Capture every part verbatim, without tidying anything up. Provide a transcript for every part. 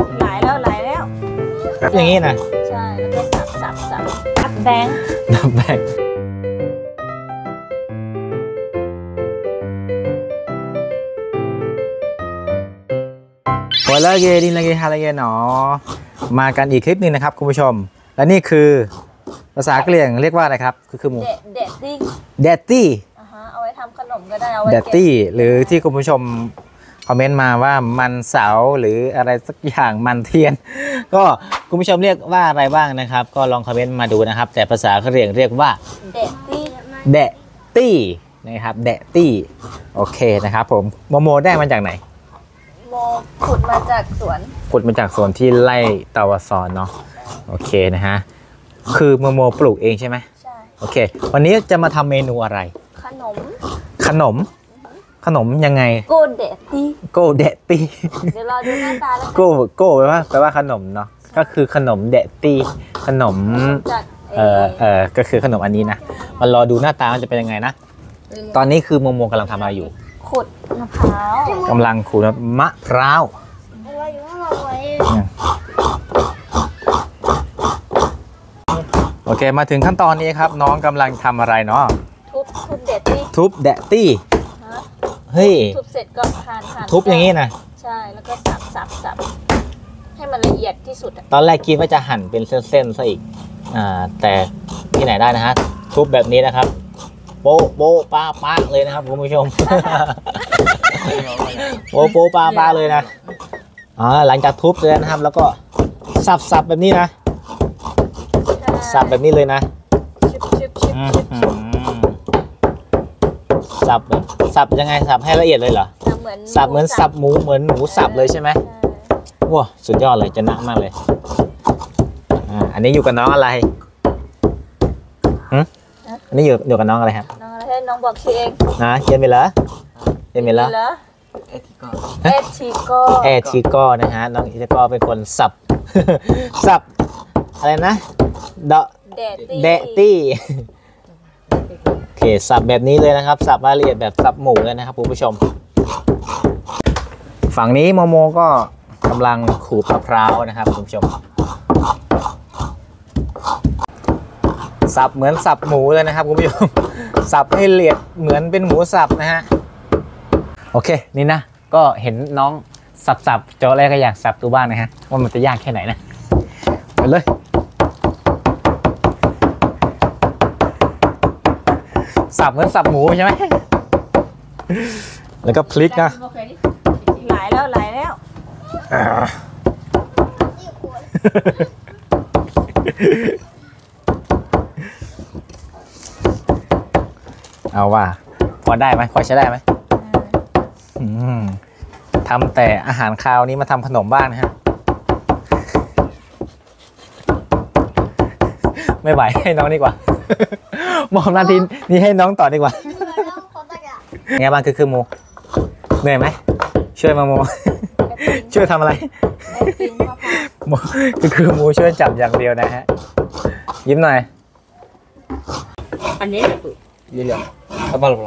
หลายแล้วหลายแล้วอย่างนี้นะใช่แล้วก็สับสับสับนับแบงค์นับแบงค์โอ้แล้วเกดินลาเกฮาลาเกหนอมากันอีกคลิปนึงนะครับคุณผู้ชมและนี่คือภาษากะเหรี่ยงเรียกว่าอะไรครับคือคือหมูเดตตี้เดตตี้เอาไว้ทำขนมก็ได้เอาไว้เดตตี้หรือที่คุณผู้ชมคอมเมนต์มาว่ามันเสาหรืออะไรสักอย่างมันเทียนก็คุณผู้ชมเรียกว่าอะไรบ้างนะครับก็ลองคอมเมนต์มาดูนะครับแต่ภาษากะเหรี่ยงเรียกว่าเดตตี้เดตตี้นะครับเดตตี้โอเคนะครับผมโมโมได้มาจากไหนโมขุดมาจากสวนขุดมาจากสวนที่ไร่ตาวซอนเนาะโอเคนะฮะคือโมโมปลูกเองใช่ไหมใช่โอเควันนี้จะมาทำเมนูอะไรขนมขนมขนมยังไงโกเดตตี้โกเดตตี้เดี๋ยวรอดูหน้าตาแล้วโกโกแปลว่าแปลว่าขนมเนาะก็คือขนมเดตตี้ขนมเออเออก็คือขนมอันนี้นะมารอดูหน้าตามันจะเป็นยังไงนะตอนนี้คือโมโมกำลังทำอะไรอยู่ขุดมะพร้าวกำลังขูดมะพร้าวโอเคมาถึงขั้นตอนนี้ครับน้องกำลังทำอะไรเนาะทุบทุบเดตตี้ทุบเดตตี้เฮ้ยทุบเสร็จก็หั่นหั่นทุบอย่างนี้นะใช่แล้วก็สับสับสับให้มันละเอียดที่สุดตอนแรกคิดว่าจะหั่นเป็นเส้นๆซะอีกอ่าแต่ที่ไหนได้นะฮะทุบแบบนี้นะครับโป๊ะโป๊ะป้าป้าเลยนะครับคุณผู้ชมโป๊ะโป๊ะป้าป้าเลยนะอ๋อหลังจากทุบแล้วนะครับแล้วก็สับสับแบบนี้นะสับแบบนี้เลยนะสับสับยังไงสับให้ละเอียดเลยเหรอสับเหมือนสับหมูเหมือนหมูสับเลยใช่ไหมว้าสุดยอดเลยจะหนักมากเลยอ่าอันนี้อยู่กับน้องอะไรอันนี้อยู่อยู่กับน้องอะไรครับน้องอะไรน้องบอกเองนะเย็นไปเหรอเย็นไปเหรอเอทิโก้เอทิโก้เอทิโก้นะฮะน้องเอทิโก้เป็นคนสับสับอะไรนะเดาะเดตตี้โอเคสับแบบนี้เลยนะครับสับรายละเอียดแบบสับหมูเลยนะครับคุณผู้ชมฝั่งนี้โมโมก็กำลังขูดมะพร้าวนะครับคุณผู้ชมสับเหมือนสับหมูเลยนะครับคุณผู้ชมสับให้ละเอียดเหมือนเป็นหมูสับนะฮะโอเคนี่นะก็เห็นน้องสับสับโจ้แรกก็อยากสับตัวบ้างนะฮะว่ามันจะยากแค่ไหนนะไปเลยสับเหมือนสับหมูใช่ไหมแล้วก็พลิกนะหลายแล้วหลายแล้วเอาว่าพอได้ไหมพอใช้ได้ไหมทำแต่อาหารคาวนี้มาทำขนมบ้างนะฮะไม่ไหวให้น้องดีกว่ามองนาทีนี้ให้น้องต่อดีกว่าไงบ้างคือคือโมเหนื่อยไหมช่วยมาโมช่วยทำอะไรโมคือคือโมช่วยจับอย่างเดียวนะฮะยิ้มหน่อยอันนี้เยอะๆเอาไปหรอ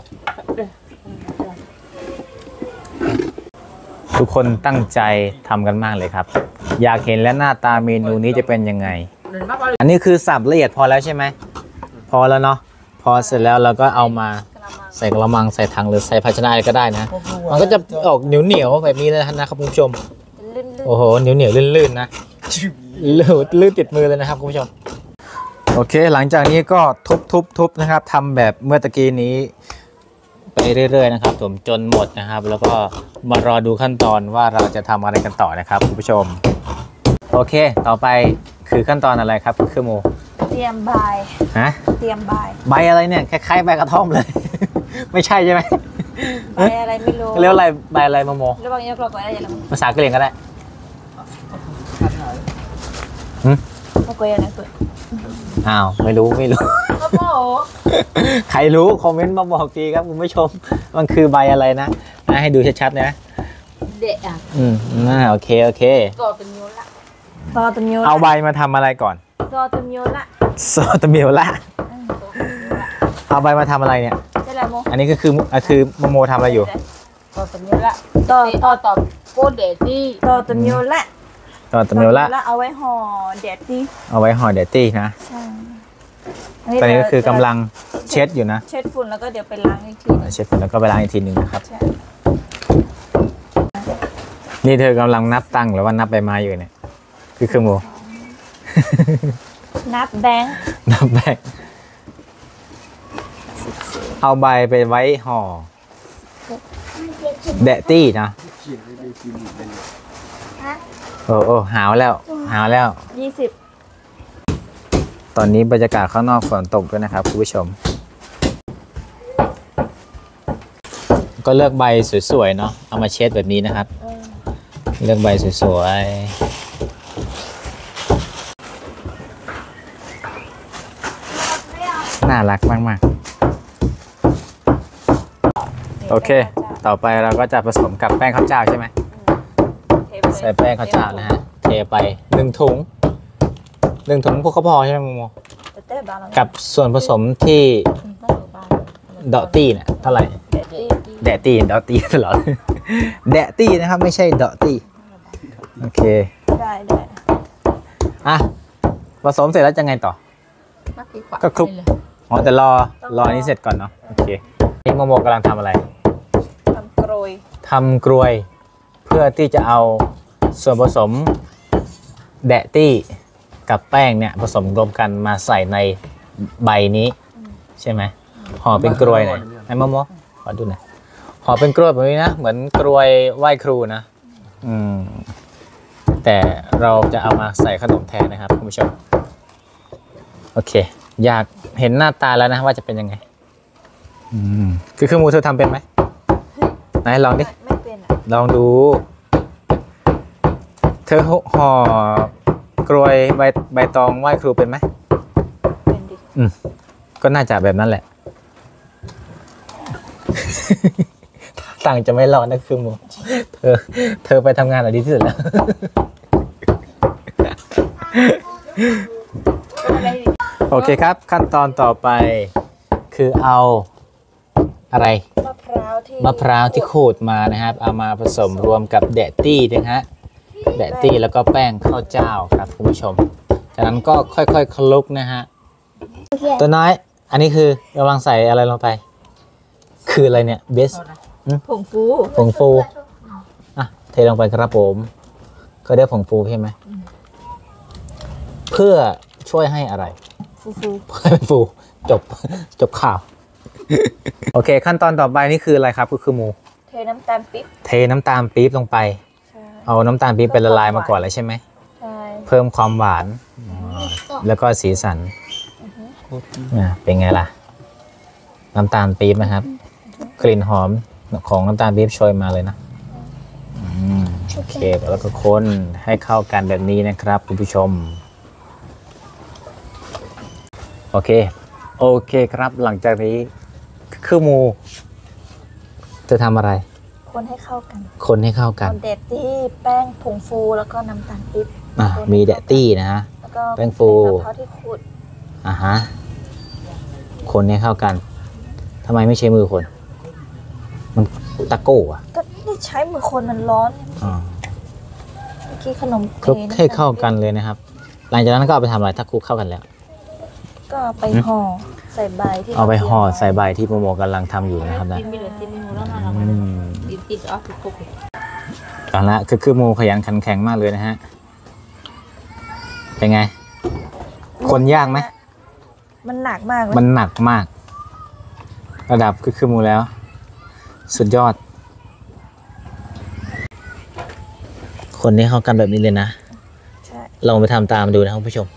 ทุกคนตั้งใจทำกันมากเลยครับอยากเห็นและหน้าตาเมนูนี้จะเป็นยังไงอันนี้คือสับละเอียดพอแล้วใช่ไหมพอแล้วเนาะพอเสร็จแล้วเราก็เอามาใส่กระมังใส่ถังหรือใส่ภาชนะก็ได้นะมันก็จะออกเหนียวเหนียวแบบนี้เลยนะครับคุณผู้ชมโอ้โหเหนียวเหนียวลื่นๆนะลื่นติดมือเลยนะครับคุณผู้ชมโอเคหลังจากนี้ก็ทุบๆๆนะครับทำแบบเมื่อตะกี้นี้ไปเรื่อยๆนะครับผมจนหมดนะครับแล้วก็มารอดูขั้นตอนว่าเราจะทำอะไรกันต่อนะครับคุณผู้ชมโอเคต่อไปคือขั้นตอนอะไรครับคือโมเตรียมใบฮะเตรียมใบใบอะไรเนี่ยคล้ายๆใบกระท่อมเลยไม่ใช่ใช่ไหมใบอะไรไม่รู้เรียกอะไรใบอะไรโมโมเรียกว่าอย่างนี้เราก็ได้ยังไงภาษากะเหรี่ยงก็ได้หืมเราก็ยังไงเปิดอ้าวไม่รู้ไม่รู้ใครรู้คอมเมนต์มาบอกทีครับคุณผู้ชมมันคือใบอะไรนะให้ดูชัดๆนะเด็กอ่ะอืมน่าโอเคโอเคต่อตมิวละต่อตมิวเอาใบมาทำอะไรก่อนต่อตมิวละต่อตมิวละเอาใบมาทำอะไรเนี่ยอันนี้ก็คือคือโมโมทำอะไรอยู่ต่อตมิวละต่อต่อต่อโกเดตี้ต่อตมิวละตอนตำเนียวละแล้วเอาไว้ห่อเด็ดดิเอาไว้ห่อเดตตี้นะใช่ตอนนี้ก็คือกำลังเช็ดอยู่นะเช็ดฝุ่นแล้วก็เดี๋ยวไปล้างอีกทีเช็ดแล้วก็ไปล้างอีกทีหนึ่งนะครับใช่นี่เธอกำลังนับตังค์หรือว่านับใบไม้อยู่เนี่ยคือคือโมนับแบงค์นับแบกเอาใบไปไว้ห่อเดตตี้นะโอ้โอ้หาวแล้วหาวแล้วยี่สิบตอนนี้บรรยากาศข้างนอกฝนตกด้วยนะครับคุณผู้ชม ก็เลือกใบสวยๆเนาะเอามาเช็ดแบบนี้นะครับ เลือกใบสวยๆน่ารักมากๆโอเค ต่อไปเราก็จะผสมกับแป้งข้าวเจ้าใช่ไหมใส่แป้งข้าวเจ้านะฮะเทไปหนึ่งถุงหนึ่งถุงพวกเขาพอใช่ไหมโมโมกับส่วนผสมที่ดอตตี้เนี่ยเท่าไหร่แดตตี้ดอตตี้ตลอดแดตตี้นะครับไม่ใช่ดอตตี้โอเคได้ได้อ่ะผสมเสร็จแล้วจะไงต่อก็คลุกอ๋อแต่รอรออันนี้เสร็จก่อนเนาะโอเคนี่โมโมกำลังทำอะไรทำกรวยทำกรวยเพื่อที่จะเอาส่วนผสมแดตตี้กับแป้งเนี่ยผสมรวมกันมาใส่ในใบนี้ใช่ไหมห่อเป็นกรวยหน่อยไอ้โมโมขอดูหน่อยห่อเป็นกรวยแบบนี้นะเหมือนกรวยไหว้ครูนะอืมแต่เราจะเอามาใส่ขนมแทนนะครับคุณผู้ชมโอเคอยากเห็นหน้าตาแล้วนะว่าจะเป็นยังไงอืมคือคือมูเธอทำเป็นไหมไหนลองดิไม่เป็นอ่ะลองดูเธอห่อกรวยใบใบตองไหว้ครูเป็นไหมเป็นดิอืมก็น่าจะแบบนั้นแหละ ต่างจะไม่รอดนะคือมูเธอเธอไปทำงานอะไรดีที่สุดแล้ว โอเคครับขั้นตอนต่อไปคือเอาอะไรมะพร้าวที่มะพร้าวที่ขูดมานะครับเอามาผสมรวมกับแดตตี้นะฮะแดตตี้แล้วก็แป้งข้าวเจ้าครับคุณผู้ชมจากนั้นก็ค่อยๆคลุกนะฮะตัวน้อยอันนี้คือกำลังใส่อะไรลงไป คืออะไรเนี่ยเบสผงฟูผงฟูอ่ะเทลงไปครับผมก็ได้ผงฟูใช่ไหมเพื่อช่วยให้อะไรฟูฟูเพื่อให้ฟูจบจบข่าว โอเคขั้นตอนต่อไปนี่คืออะไรครับก็คือหมูเทน้ำตาลปิ๊บเทน้ำตาลปี๊บลงไปใช่เอาน้ำตาลปี๊บเป็นละลายมาก่อนเลยใช่ไหมใช่เพิ่มความหวานแล้วก็สีสันอ่ะเป็นไงล่ะ น้ำตาลปี๊บนะครับ กลิ่นหอมของน้ำตาลปี๊บโชยมาเลยนะอืมโอเคแล้วก็คนให้เข้ากันแบบนี้นะครับคุณผู้ชมโอเคโอเคครับหลังจากนี้คือหมูจะทำอะไรคนให้เข้ากันคนให้เข้ากันเอาเด็ดที่แป้งผงฟูแล้วก็น้ำตาลปิ๊บอ่ะมีแดตตี้นะฮะแล้วก็แป้งฟูมะพร้าวที่ขูดอ่ะฮะคนให้เข้ากันทำไมไม่ใช้มือคน มันตะโก้อะก็นี่ใช้มือคนมันร้อนอ่าเมื่อกี้ขนมคลุกทน้ำตลให้เข้ากันเลยนะครับ หลังจากนั้นก็เอาไปทำอะไรถ้าคลุกเข้ากันแล้วก็ไปห่อใส่ใบที่เอาไปห่อรตรียมว้ใส่ใบที่โมโมกำลังทำอยู่นะครับนะอืมติดออฟคุกเอาละคือคือโมขยันขันแข็งมากเลยนะฮะเป็นไง คนยากไหมมันหนักมากเลยมันหนักมาก ระดับคือคือโมแล้ว สุดยอด คนนี้เข้ากันแบบนี้เลยนะใช่ลองไปทำตามดูนะครับผู้ชม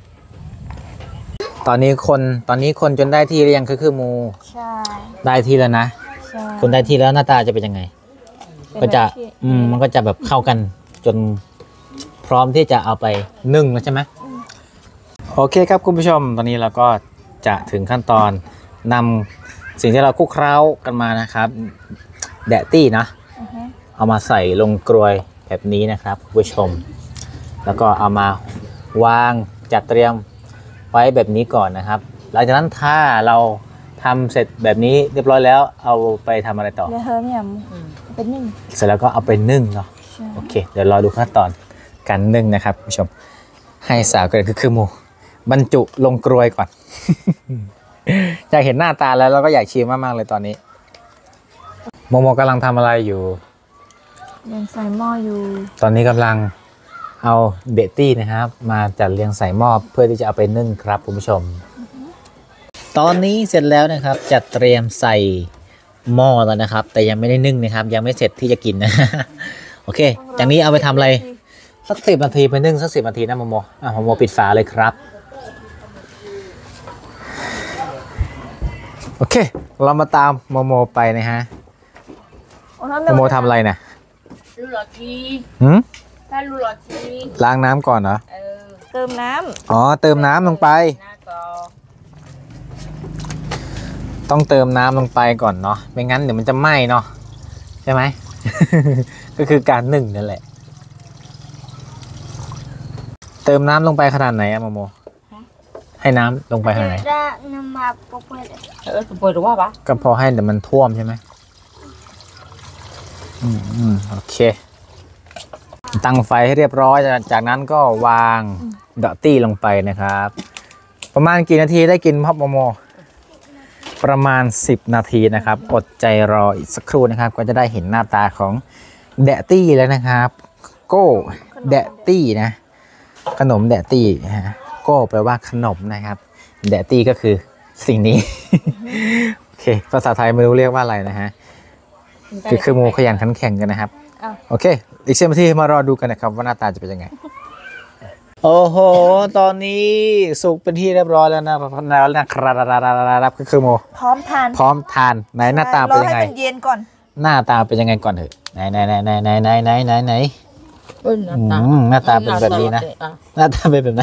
ตอนนี้คนตอนนี้คนจนได้ที่หรือยังคือคือโมใช่ได้ที่แล้วนะใช่คนได้ที่แล้วหน้าตาจะเป็นยังไงเป็นก็จะแบบที่อืมมันก็จะแบบเข้ากันจนพร้อมที่จะเอาไปนึ่งแล้วใช่ไหมโอเคครับคุณผู้ชม ตอนนี้เราก็จะถึงขั้นตอนนำสิ่งที่เราคลุกเคล้ากันมานะครับแดตตี้นะอือฮึเอามาใส่ลงกรวยแบบนี้นะครับคุณผู้ชม แล้วก็เอามาวางจัดเตรียมไว้แบบนี้ก่อนนะครับหลังจากนั้นถ้าเราทำเสร็จแบบนี้เรียบร้อยแล้วเอาไปทำอะไรต่อเดี๋ยวเธอเนี่ยเป็นนึ่งเสร็จแล้วก็เอาไปนึ่งเนาะใช่โอเค เดี๋ยวรอดูขั้นตอนการนึ่งนะครับคุณผู้ชมให้สาวเกิดคือคือหมูบรรจุลงกรวยก่อน อยากเห็นหน้าตาแล้วเราก็อยากชิมมากๆเลยตอนนี้โมโมกำลังทำอะไรอยู่ยังใส่หม้ออยู่ตอนนี้กำลังเอาเดตตี้นะครับมาจัดเรียงใส่หม้อเพื่อที่จะเอาไปนึ่งครับคุณผู้ชมตอนนี้เสร็จแล้วนะครับจัดเตรียมใส่หม้อแล้วนะครับแต่ยังไม่ได้นึ่งนะครับยังไม่เสร็จที่จะกินนะโอเคจากนี้เอาไปทำอะไรสักสิบนาทีไปนึ่งสักสิบนาทีนะโมโมอ่ะโมโมปิดฝาเลยครับโอเคเรามาตามโมโมไปนะฮะโมโมทำอะไรนะลูลอทีหืมถ้าลูลอทีล้างน้ำก่อนเหรอเติมน้ำอ๋อเติมน้ำลงไปต้องเติมน้ำลงไปก่อนเนาะไม่งั้นเดี๋ยวมันจะไหม้เนาะใช่ไหม ก็คือการนึ่งนั่นแหละเติมน้ำลงไปขนาดไหนอะโมโมให้น้ำลงไปขนาดไหนเออปวดหรือว่าปะก็พอให้เดี๋ยวมันท่วมใช่ไหมอืมอืมโอเคตั้งไฟให้เรียบร้อยจากนั้นก็วางดอตตี้ลงไปนะครับประมาณกี่นาทีได้กินพ่อโมโมประมาณสิบนาทีนะครับอดใจรออีกสักครู่นะครับก็จะได้เห็นหน้าตาของเดตตี้แล้วนะครับโก้เดตตี้นะขนมเดตตี้ฮะโก้แปลว่าขนมนะครับเดตตี้ก็คือสิ่งนี้ โอเคภาษาไทยไม่รู้เรียกว่าอะไรนะฮะคือคือโมขยันขันแข่งกันนะครับโอเคอีกสิบนาทีมารอดูกันนะครับว่าหน้าตาจะเป็นยังไงโอ้โหตอนนี้สุกเป็นที่เรียบร้อยแล้วนะแล้วนะครับก็คือโมพร้อมทานพร้อมทานไหนหน้าตาเป็นยังไงรอให้มันเย็นก่อนหน้าตาเป็นยังไงก่อนเถอะไหนไหนไหนไหนไหนไหนไหนไหนไหนหน้าตาเป็นแบบนี้นะหน้าตาเป็นแบบไหน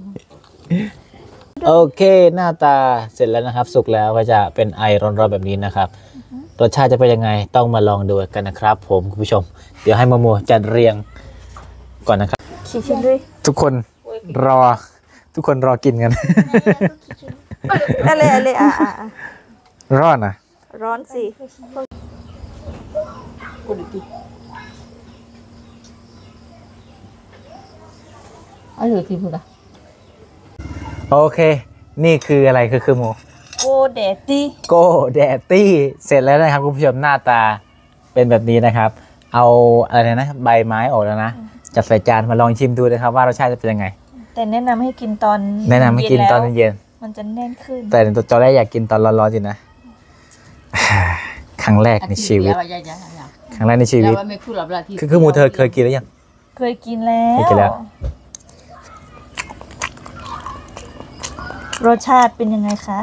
โอเคหน้าตาเสร็จแล้วนะครับสุกแล้วก็จะเป็นไอร้อนๆแบบนี้นะครับรสชาติจะเป็นยังไงต้องมาลองดูกันนะครับผมคุณผู้ชมเดี๋ยวให้โมโมจัดเรียงก่อนนะครับชิมด้วยทุกคนรอทุกคนรอกินกันอะไรอะไรอ่ะร้อนอ่ะร้อนสิอ๋ออยู่ที่พูดอะโอเคนี่คืออะไรคือคือโมโกเดตตี้โกเดตตี้เสร็จแล้วนะครับคุณผู้ชมหน้าตาเป็นแบบนี้นะครับเอาอะไรนะใบไม้ออกแล้วนะจัดใส่จานมาลองชิมดูนะครับว่ารสชาติจะเป็นยังไงแต่แนะนำให้กินตอนแนะนำให้กินตอนเย็นมันจะแน่นขึ้นแต่ตัวจอแรกอยากกินตอนร้อนๆจริงนะครั้งแรกในชีวิตครั้งแรกในชีวิตคือคือมูเธอเคยกินหรือยังเคยกินแล้วรสชาติเป็นยังไงคะ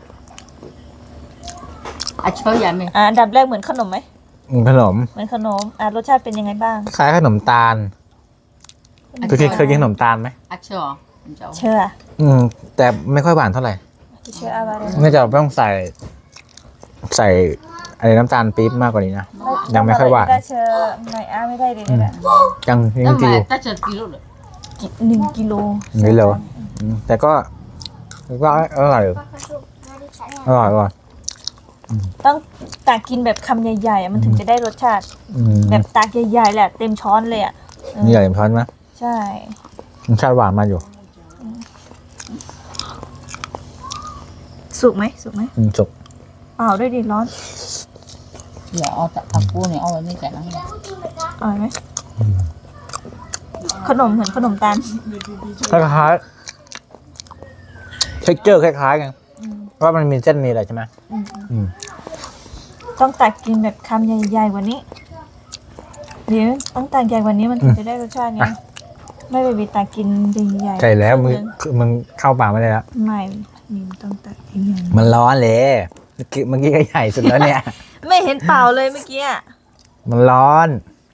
อ่ะเชยยังไงอ่ะอันดับแรกเหมือนขนมไหมขนมเหมือนขนมอ่ะรสชาติเป็นยังไงบ้างคล้ายขนมตาลเคยเคยกินขนมตาลไหมอ่ะเชื่อเชื่ออืมแต่ไม่ค่อยหวานเท่าไหร่เชื่ออะไรน่าจะต้องใส่ใส่อะไรน้ำตาลปี๊บมากกว่านี้นะยังไม่ค่อยหวานเชื่อไม่อ่ะไม่ได้เลยนะยังยังกิโลหนึ่งกิโลนี่เลยแต่ก็ก็อร่อยอร่อยอร่อยต้องตักกินแบบคำใหญ่ๆมันถึงจะได้รสชาติแบบตักใหญ่ๆแหละเต็มช้อนเลยอ่ะนี่ใหญ่เต็มช้อนไหมใช่รสชาติหวานมาอยู่สุกไหมสุกไหมสุกเปล่าด้วยดิร้อนเดี๋ยวเอาแต่ผักกูเนี่ยเอาไว้ไม่ใส่น้ำอร่อยไหมขนมเหมือนขนมตาลคล้ายๆเท็กเจอร์คล้ายๆกันเพราะมันมีเส้นมีอะไรใช่ไหมต้องตักกินแบบคำใหญ่ๆกว่านี้เดี๋ยวต้องตักใหญ่กว่านี้มันถึงจะได้รสชาติไงไม่ไปบีตักกินใหญ่ใช่แล้วมึงมึงเข้าปากไม่ได้แล้วไม่มีต้องตักใหญ่มันร้อนเลยเมื่อกี้เมื่อกี้ก็ใหญ่สุดแล้วเนี่ยไม่เห็นเปล่าเลยเมื่อกี้มันร้อน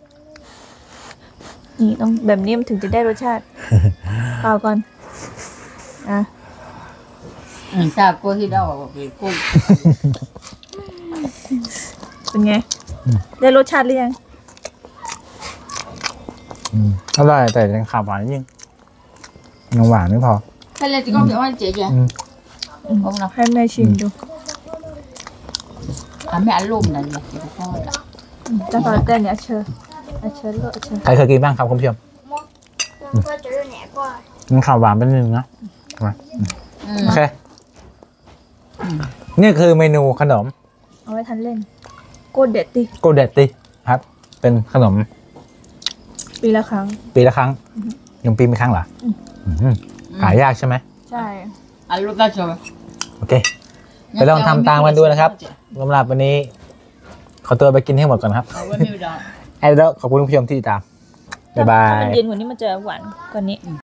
นี่ต้องแบบนี้มันถึงจะได้รสชาติเปล่าก่อนอ่ะอืมชากูที่เราบอกเป็นกูเป็นไงได้รสชาติหรือยังอร่อยแต่ยังขาดหวานนิดนึงยังหวานไม่พอใช่เลยที่ก็เดี๋ยวให้เจ๊เจ๊ผมนะให้แม่ชิมดูอ่ะแม่อารมณ์นั่นเนี่ยจะทอดอ่ะจะทอดแต่เนี่ยเชิญเชิญเลยเชิญใครเคยกินบ้างครับคุณผู้ชมก็จะรู้แหนกว่ามันข่าวหวานเป็นนึงนะมาอืมโอเคนี่คือเมนูขนมเอาไว้ทันเล่น โกดเด็ดติโกเดตติครับ เป็นขนมปีละครั้งปีละครั้งยังปีไม่ครั้งเหรออืมหายากใช่ไหมใช่อ่ะลูกก็ชอบโอเค ไปลองทำตามกันดูนะครับสำหรับวันนี้ ขอตัวไปกินให้หมดก่อนครับเอาไว้ไม่ได้แอดแล้วขอบคุณผู้ชมที่ติดตาม บ๊ายบาถ้าย มันเย็นกว่านี้มันจะหวานกว่านี้